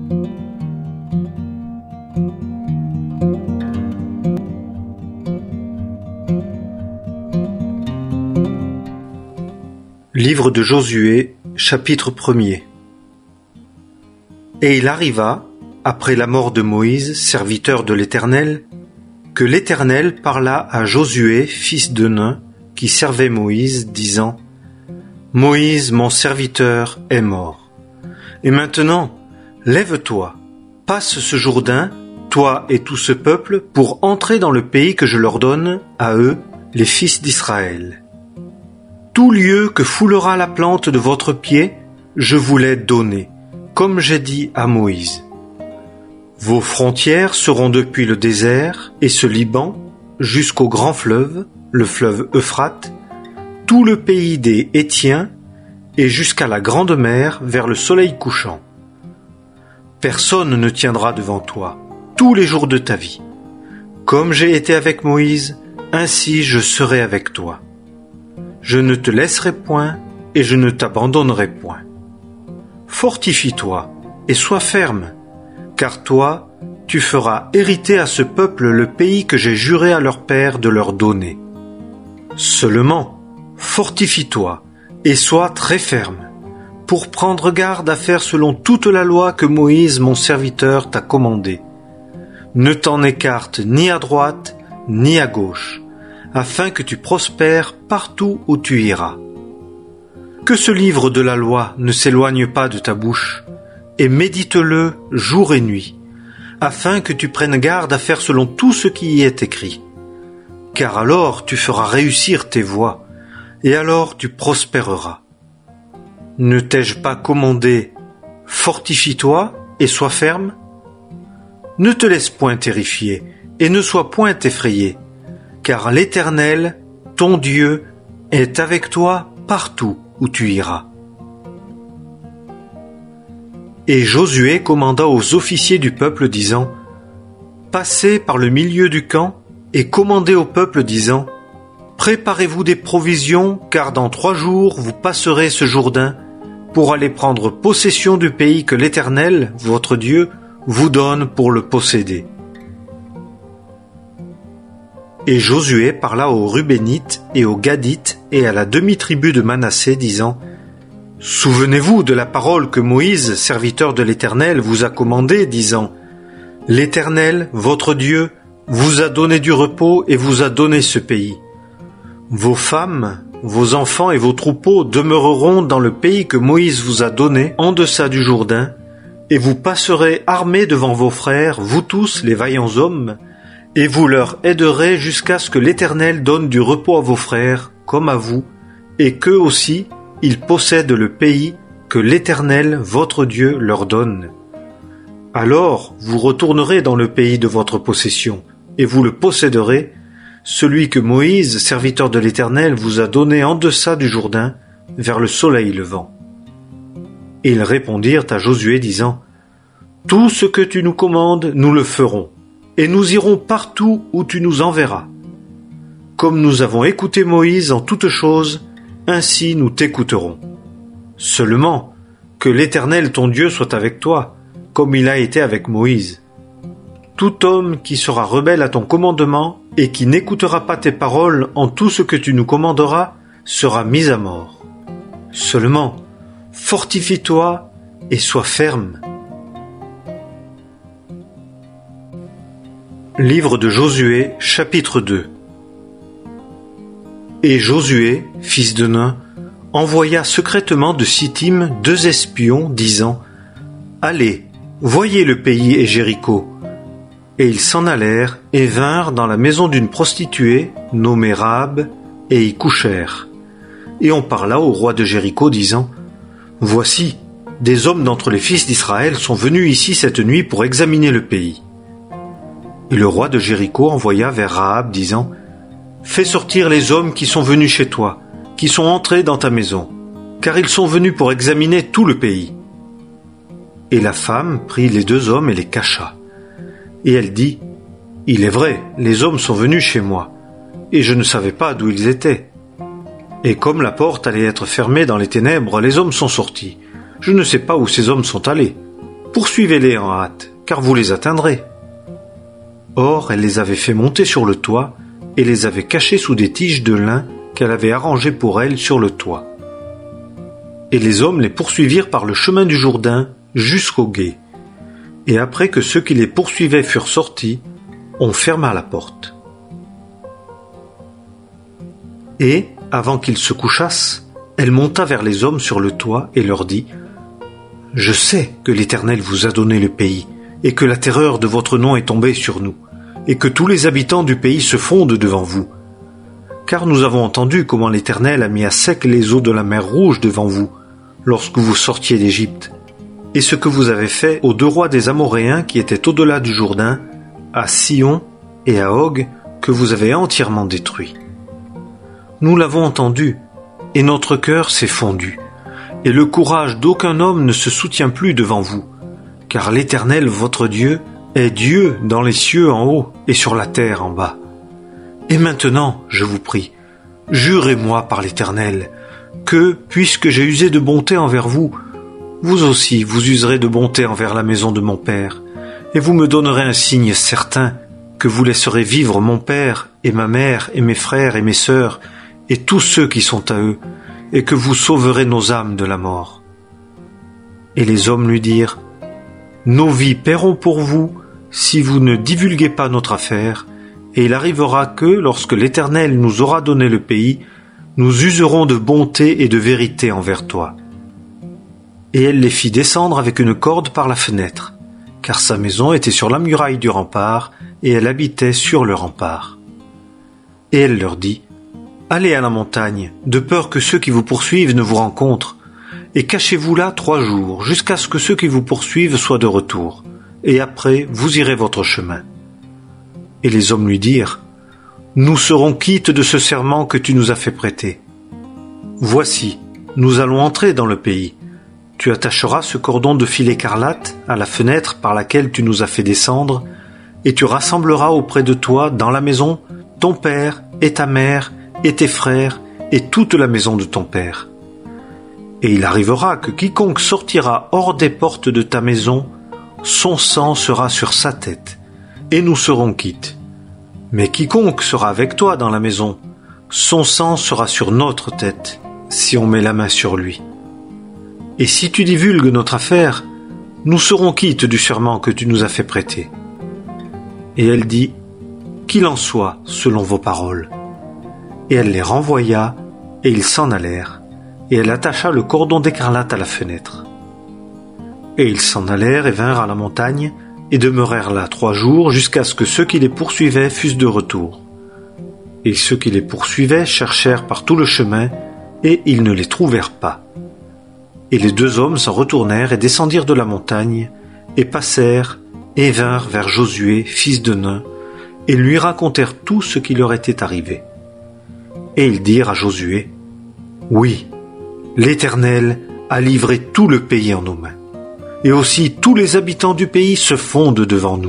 Livre de Josué, chapitre 1er. Et il arriva, après la mort de Moïse, serviteur de l'Éternel, que l'Éternel parla à Josué, fils de Nun, qui servait Moïse, disant : Moïse, mon serviteur, est mort. Et maintenant, lève-toi, passe ce Jourdain, toi et tout ce peuple, pour entrer dans le pays que je leur donne, à eux, les fils d'Israël. Tout lieu que foulera la plante de votre pied, je vous l'ai donné, comme j'ai dit à Moïse. Vos frontières seront depuis le désert et ce Liban jusqu'au grand fleuve, le fleuve Euphrate, tout le pays des Hétiens et jusqu'à la grande mer vers le soleil couchant. Personne ne tiendra devant toi tous les jours de ta vie. Comme j'ai été avec Moïse, ainsi je serai avec toi. Je ne te laisserai point et je ne t'abandonnerai point. Fortifie-toi et sois ferme, car toi, tu feras hériter à ce peuple le pays que j'ai juré à leur père de leur donner. Seulement, fortifie-toi et sois très ferme, pour prendre garde à faire selon toute la loi que Moïse, mon serviteur, t'a commandée. Ne t'en écarte ni à droite ni à gauche, afin que tu prospères partout où tu iras. Que ce livre de la loi ne s'éloigne pas de ta bouche, et médite-le jour et nuit, afin que tu prennes garde à faire selon tout ce qui y est écrit. Car alors tu feras réussir tes voies, et alors tu prospéreras. Ne t'ai-je pas commandé « Fortifie-toi et sois ferme » ? Ne te laisse point terrifier, et ne sois point effrayé, car l'Éternel, ton Dieu, est avec toi partout où tu iras. Et Josué commanda aux officiers du peuple, disant : Passez par le milieu du camp et commandez au peuple, disant : Préparez-vous des provisions, car dans 3 jours vous passerez ce Jourdain pour aller prendre possession du pays que l'Éternel, votre Dieu, vous donne pour le posséder. Et Josué parla aux Rubénites et aux Gadites et à la demi-tribu de Manassé, disant : Souvenez-vous de la parole que Moïse, serviteur de l'Éternel, vous a commandée, disant : L'Éternel, votre Dieu, vous a donné du repos et vous a donné ce pays. Vos femmes, vos enfants et vos troupeaux demeureront dans le pays que Moïse vous a donné, en deçà du Jourdain, et vous passerez armés devant vos frères, vous tous les vaillants hommes, et vous leur aiderez jusqu'à ce que l'Éternel donne du repos à vos frères, comme à vous, et qu'eux aussi, ils possèdent le pays que l'Éternel, votre Dieu, leur donne. Alors vous retournerez dans le pays de votre possession, et vous le posséderez, celui que Moïse, serviteur de l'Éternel, vous a donné en deçà du Jourdain, vers le soleil levant. Et ils répondirent à Josué, disant : Tout ce que tu nous commandes, nous le ferons, et nous irons partout où tu nous enverras. Comme nous avons écouté Moïse en toutes choses, ainsi nous t'écouterons. Seulement, que l'Éternel ton Dieu soit avec toi, comme il a été avec Moïse. Tout homme qui sera rebelle à ton commandement et qui n'écoutera pas tes paroles en tout ce que tu nous commanderas sera mis à mort. Seulement, fortifie-toi et sois ferme. Livre de Josué, chapitre 2. Et Josué, fils de Nun, envoya secrètement de Sittim 2 espions, disant : Allez, voyez le pays et Jéricho. Et ils s'en allèrent et vinrent dans la maison d'une prostituée, nommée Rahab, et y couchèrent. Et on parla au roi de Jéricho, disant : Voici, des hommes d'entre les fils d'Israël sont venus ici cette nuit pour examiner le pays. Et le roi de Jéricho envoya vers Rahab, disant : Fais sortir les hommes qui sont venus chez toi, qui sont entrés dans ta maison, car ils sont venus pour examiner tout le pays. Et la femme prit les 2 hommes et les cacha. Et elle dit : Il est vrai, les hommes sont venus chez moi, et je ne savais pas d'où ils étaient. Et comme la porte allait être fermée dans les ténèbres, les hommes sont sortis. Je ne sais pas où ces hommes sont allés. poursuivez-les en hâte, car vous les atteindrez. » Or, elle les avait fait monter sur le toit et les avait cachés sous des tiges de lin qu'elle avait arrangées pour elles sur le toit. Et les hommes les poursuivirent par le chemin du Jourdain jusqu'au gué. Et après que ceux qui les poursuivaient furent sortis, on ferma la porte. Et, avant qu'ils se couchassent, elle monta vers les hommes sur le toit et leur dit : « Je sais que l'Éternel vous a donné le pays, et que la terreur de votre nom est tombée sur nous, et que tous les habitants du pays se fondent devant vous. Car nous avons entendu comment l'Éternel a mis à sec les eaux de la mer Rouge devant vous, lorsque vous sortiez d'Égypte, et ce que vous avez fait aux 2 rois des Amoréens qui étaient au-delà du Jourdain, à Sihon et à Og, que vous avez entièrement détruits. Nous l'avons entendu, et notre cœur s'est fondu, et le courage d'aucun homme ne se soutient plus devant vous, car l'Éternel, votre Dieu, est Dieu dans les cieux en haut et sur la terre en bas. Et maintenant, je vous prie, jurez-moi par l'Éternel, que, puisque j'ai usé de bonté envers vous, vous aussi vous userez de bonté envers la maison de mon père, et vous me donnerez un signe certain, que vous laisserez vivre mon père et ma mère et mes frères et mes sœurs, et tous ceux qui sont à eux, et que vous sauverez nos âmes de la mort. » Et les hommes lui dirent : « Nos vies paieront pour vous, si vous ne divulguez pas notre affaire, et il arrivera que, lorsque l'Éternel nous aura donné le pays, nous userons de bonté et de vérité envers toi. » Et elle les fit descendre avec une corde par la fenêtre, car sa maison était sur la muraille du rempart, et elle habitait sur le rempart. Et elle leur dit : « Allez à la montagne, de peur que ceux qui vous poursuivent ne vous rencontrent, et cachez-vous là 3 jours, jusqu'à ce que ceux qui vous poursuivent soient de retour, et après vous irez votre chemin. » Et les hommes lui dirent : « Nous serons quittes de ce serment que tu nous as fait prêter. Voici, nous allons entrer dans le pays. Tu attacheras ce cordon de fil écarlate à la fenêtre par laquelle tu nous as fait descendre, et tu rassembleras auprès de toi dans la maison ton père et ta mère et tes frères et toute la maison de ton père. Et il arrivera que quiconque sortira hors des portes de ta maison, son sang sera sur sa tête, et nous serons quittes. Mais quiconque sera avec toi dans la maison, son sang sera sur notre tête, si on met la main sur lui. Et si tu divulgues notre affaire, nous serons quittes du serment que tu nous as fait prêter. » Et elle dit : « Qu'il en soit selon vos paroles. » Et elle les renvoya, et ils s'en allèrent, et elle attacha le cordon d'écarlate à la fenêtre. Et ils s'en allèrent et vinrent à la montagne, et demeurèrent là 3 jours, jusqu'à ce que ceux qui les poursuivaient fussent de retour. Et ceux qui les poursuivaient cherchèrent par tout le chemin, et ils ne les trouvèrent pas. Et les 2 hommes s'en retournèrent et descendirent de la montagne, et passèrent, et vinrent vers Josué, fils de Nun, et lui racontèrent tout ce qui leur était arrivé. Et ils dirent à Josué : « Oui, l'Éternel a livré tout le pays en nos mains, et aussi tous les habitants du pays se fondent devant nous. »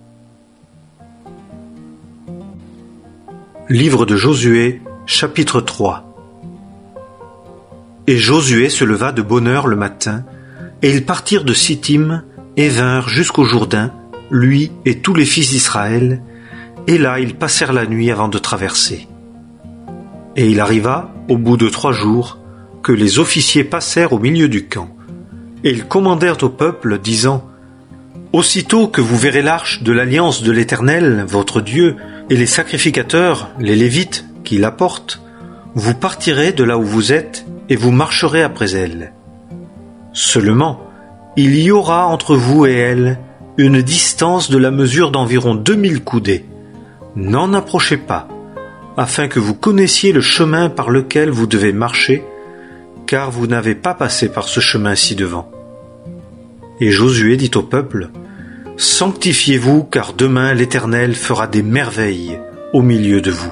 Livre de Josué, chapitre 3. Et Josué se leva de bonne heure le matin, et ils partirent de Sittim, et vinrent jusqu'au Jourdain, lui et tous les fils d'Israël, et là ils passèrent la nuit avant de traverser. Et il arriva, au bout de 3 jours, que les officiers passèrent au milieu du camp, et ils commandèrent au peuple, disant : « Aussitôt que vous verrez l'arche de l'alliance de l'Éternel, votre Dieu, et les sacrificateurs, les Lévites, qui la portent, vous partirez de là où vous êtes, et vous marcherez après elle. Seulement, il y aura entre vous et elle une distance de la mesure d'environ 2000 coudées. N'en approchez pas, afin que vous connaissiez le chemin par lequel vous devez marcher, car vous n'avez pas passé par ce chemin ci-devant. » Et Josué dit au peuple : « Sanctifiez-vous, car demain l'Éternel fera des merveilles au milieu de vous. »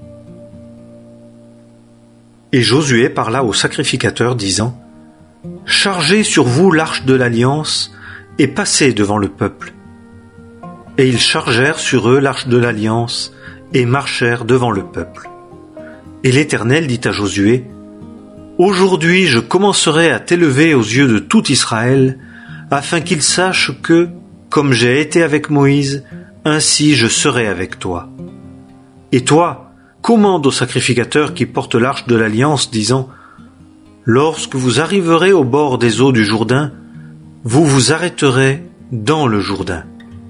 Et Josué parla aux sacrificateurs, disant : « Chargez sur vous l'arche de l'alliance, et passez devant le peuple. » Et ils chargèrent sur eux l'arche de l'alliance, et marchèrent devant le peuple. Et l'Éternel dit à Josué : « Aujourd'hui je commencerai à t'élever aux yeux de tout Israël, afin qu'ils sachent que, comme j'ai été avec Moïse, ainsi je serai avec toi. Et toi, commande aux sacrificateurs qui portent l'arche de l'Alliance, disant, lorsque vous arriverez au bord des eaux du Jourdain, vous vous arrêterez dans le Jourdain.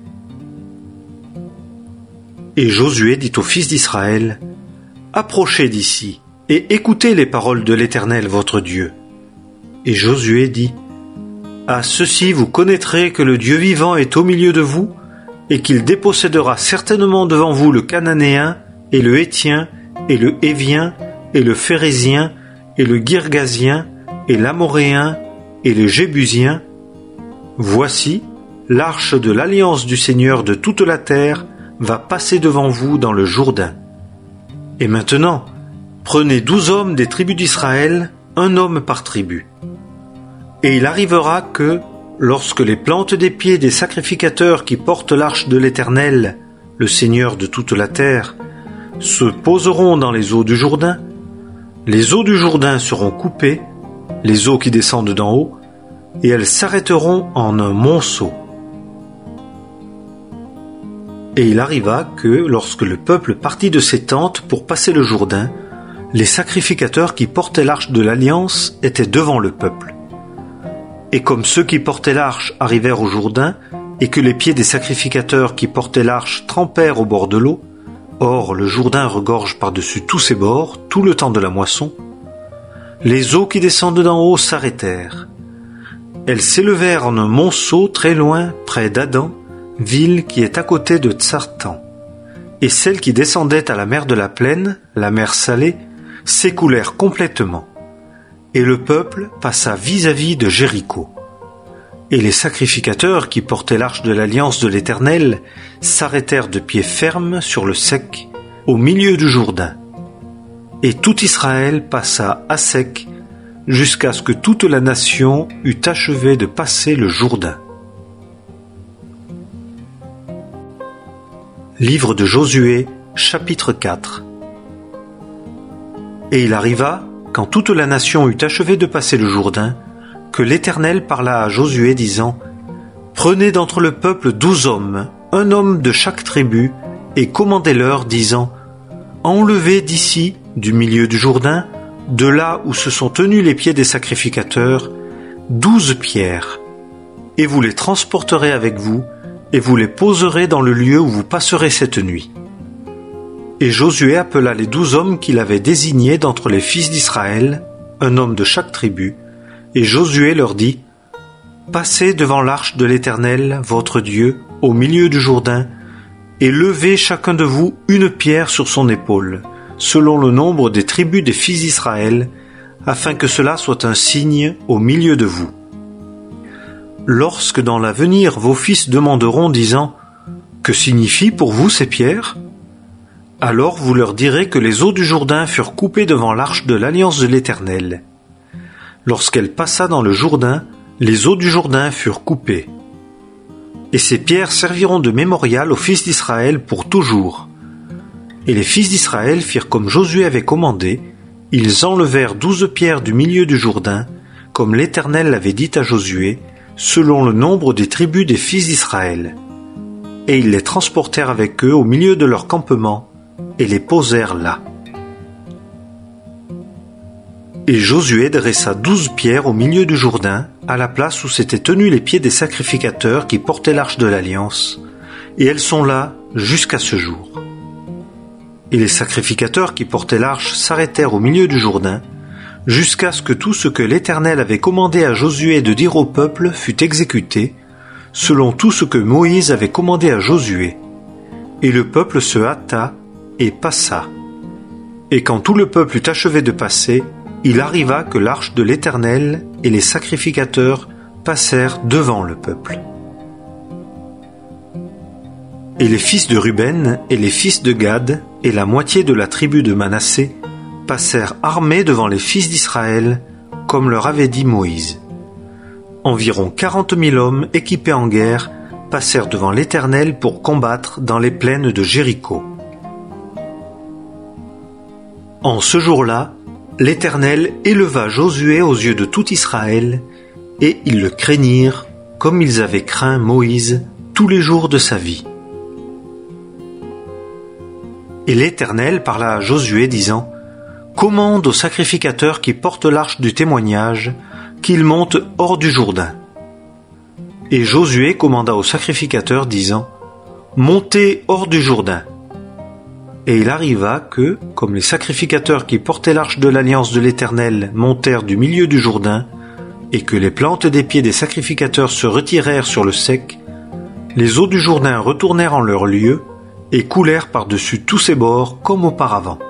Et Josué dit aux fils d'Israël, approchez d'ici, et écoutez les paroles de l'Éternel votre Dieu. Et Josué dit, à ceci vous connaîtrez que le Dieu vivant est au milieu de vous, et qu'il dépossédera certainement devant vous le Cananéen, et le Héthien, et le Hévien, et le Phérézien, et le Girgasien, et l'Amoréen, et le Jébusien. Voici, l'arche de l'alliance du Seigneur de toute la terre va passer devant vous dans le Jourdain. Et maintenant, prenez 12 hommes des tribus d'Israël, un homme par tribu. Et il arrivera que, lorsque les plantes des pieds des sacrificateurs qui portent l'arche de l'Éternel, le Seigneur de toute la terre, se poseront dans les eaux du Jourdain, les eaux du Jourdain seront coupées, les eaux qui descendent d'en haut, et elles s'arrêteront en un monceau. Et il arriva que, lorsque le peuple partit de ses tentes pour passer le Jourdain, les sacrificateurs qui portaient l'arche de l'Alliance étaient devant le peuple. Et comme ceux qui portaient l'arche arrivèrent au Jourdain, et que les pieds des sacrificateurs qui portaient l'arche trempèrent au bord de l'eau, or le Jourdain regorge par-dessus tous ses bords tout le temps de la moisson, les eaux qui descendent d'en haut s'arrêtèrent. Elles s'élevèrent en un monceau très loin, près d'Addan, ville qui est à côté de Tsartan. Et celles qui descendaient à la mer de la plaine, la mer Salée, s'écoulèrent complètement. Et le peuple passa vis-à-vis de Jéricho. Et les sacrificateurs qui portaient l'arche de l'Alliance de l'Éternel s'arrêtèrent de pied ferme sur le sec, au milieu du Jourdain. Et tout Israël passa à sec, jusqu'à ce que toute la nation eût achevé de passer le Jourdain. Livre de Josué, chapitre 4. Et il arriva, quand toute la nation eut achevé de passer le Jourdain, que l'Éternel parla à Josué, disant, « Prenez d'entre le peuple 12 hommes, un homme de chaque tribu, et commandez-leur, disant, « Enlevez d'ici, du milieu du Jourdain, de là où se sont tenus les pieds des sacrificateurs, 12 pierres, et vous les transporterez avec vous, et vous les poserez dans le lieu où vous passerez cette nuit. » Et Josué appela les 12 hommes qu'il avait désignés d'entre les fils d'Israël, un homme de chaque tribu, et Josué leur dit, « Passez devant l'arche de l'Éternel, votre Dieu, au milieu du Jourdain, et levez chacun de vous une pierre sur son épaule, selon le nombre des tribus des fils d'Israël, afin que cela soit un signe au milieu de vous. Lorsque dans l'avenir vos fils demanderont, disant, « Que signifient pour vous ces pierres ?» Alors vous leur direz que les eaux du Jourdain furent coupées devant l'arche de l'Alliance de l'Éternel. Lorsqu'elle passa dans le Jourdain, les eaux du Jourdain furent coupées. Et ces pierres serviront de mémorial aux fils d'Israël pour toujours. Et les fils d'Israël firent comme Josué avait commandé, ils enlevèrent 12 pierres du milieu du Jourdain, comme l'Éternel l'avait dit à Josué, selon le nombre des tribus des fils d'Israël. Et ils les transportèrent avec eux au milieu de leur campement, et les posèrent là. Et Josué dressa 12 pierres au milieu du Jourdain, à la place où s'étaient tenus les pieds des sacrificateurs qui portaient l'arche de l'Alliance, et elles sont là jusqu'à ce jour. Et les sacrificateurs qui portaient l'arche s'arrêtèrent au milieu du Jourdain, jusqu'à ce que tout ce que l'Éternel avait commandé à Josué de dire au peuple fût exécuté, selon tout ce que Moïse avait commandé à Josué. Et le peuple se hâta et passa. Et quand tout le peuple eut achevé de passer, il arriva que l'arche de l'Éternel et les sacrificateurs passèrent devant le peuple. Et les fils de Ruben et les fils de Gad et la moitié de la tribu de Manassé passèrent armés devant les fils d'Israël, comme leur avait dit Moïse. Environ 40 000 hommes équipés en guerre passèrent devant l'Éternel pour combattre dans les plaines de Jéricho. En ce jour-là, l'Éternel éleva Josué aux yeux de tout Israël, et ils le craignirent comme ils avaient craint Moïse tous les jours de sa vie. Et l'Éternel parla à Josué, disant : Commande aux sacrificateurs qui portent l'arche du témoignage qu'ils montent hors du Jourdain. Et Josué commanda aux sacrificateurs, disant : Montez hors du Jourdain. Et il arriva que, comme les sacrificateurs qui portaient l'arche de l'alliance de l'Éternel montèrent du milieu du Jourdain, et que les plantes des pieds des sacrificateurs se retirèrent sur le sec, les eaux du Jourdain retournèrent en leur lieu et coulèrent par-dessus tous ses bords comme auparavant.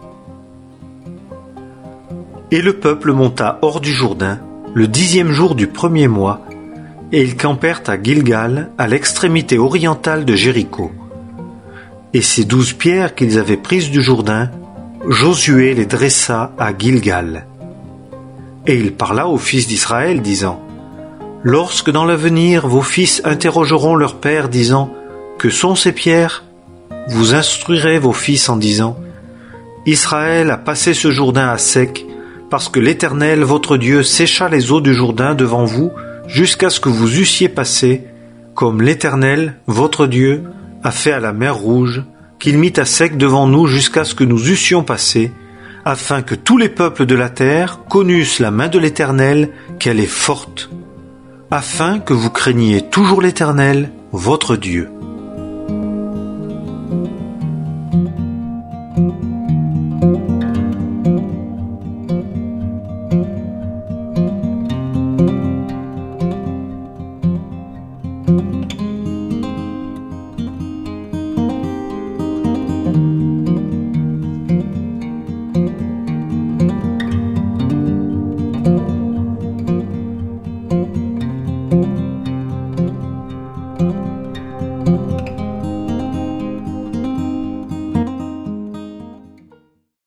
Et le peuple monta hors du Jourdain le 10e jour du 1er mois, et ils campèrent à Gilgal, à l'extrémité orientale de Jéricho. Et ces 12 pierres qu'ils avaient prises du Jourdain, Josué les dressa à Gilgal. Et il parla aux fils d'Israël, disant : Lorsque dans l'avenir vos fils interrogeront leur père, disant : Que sont ces pierres ? Vous instruirez vos fils en disant : Israël a passé ce Jourdain à sec, parce que l'Éternel, votre Dieu, sécha les eaux du Jourdain devant vous, jusqu'à ce que vous eussiez passé, comme l'Éternel, votre Dieu, a fait à la mer Rouge, qu'il mit à sec devant nous jusqu'à ce que nous eussions passé, afin que tous les peuples de la terre connussent la main de l'Éternel, qu'elle est forte, afin que vous craigniez toujours l'Éternel, votre Dieu.